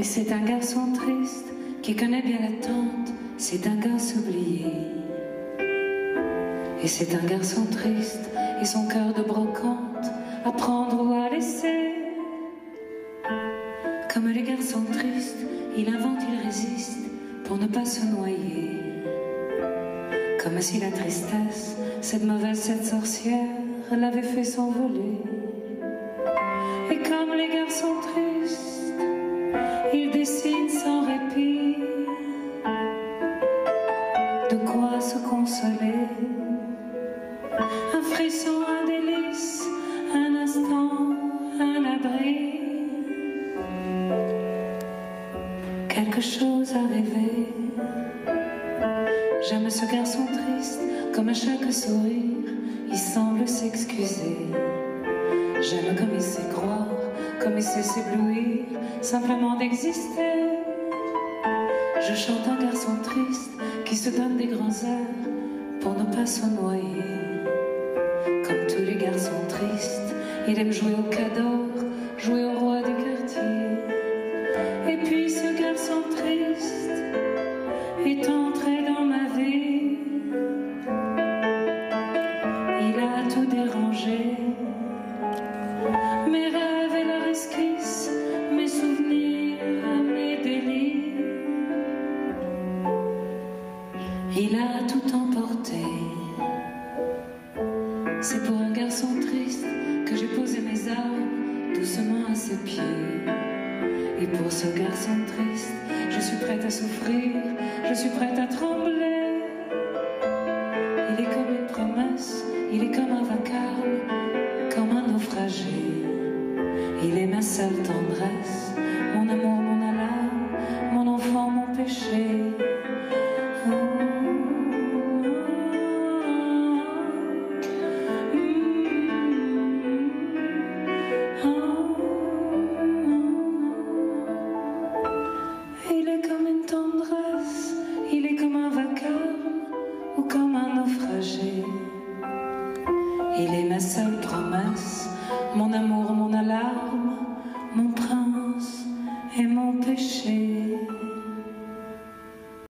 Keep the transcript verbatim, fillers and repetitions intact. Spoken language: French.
c'est un garçon triste qui connaît bien l'attente, c'est un gosse oublié. Et c'est un garçon triste et son cœur de brocante à prendre ou à laisser. Comme les garçons tristes, il invente, il résiste pour ne pas se noyer. Comme si la tristesse, cette mauvaise, cette sorcière, l'avait fait s'envoler. Et comme les garçons tristes, il dessine sans répit de quoi se consoler. Un frisson, un délice, un instant, un abri, quelque chose à rêver. J'aime ce garçon triste, comme à chaque sourire, il semble s'excuser. J'aime comme il sait croire, comme il sait s'éblouir, simplement d'exister. Je chante un garçon triste qui se donne des grands airs pour ne pas se noyer. Comme tous les garçons tristes, il aime jouer au cador, jouer au roi du quartier. Et puis ce garçon triste est entré dans ma vie. Il a tout dérangé, mes rêves et leur esquisse, mes souvenirs, mes délires. Il a tout emporté. C'est pour un garçon triste que j'ai posé mes armes doucement à ses pieds. Et pour ce garçon triste, je suis prête à souffrir, je suis prête à trembler. Il est comme une promesse, il est comme un vacarme, comme un naufragé. Il est ma seule tendresse, mon amour, mon alarme, mon enfant, mon péché. Oh. Il est comme un vacarme ou comme un naufragé. Il est ma seule promesse, mon amour, mon alarme,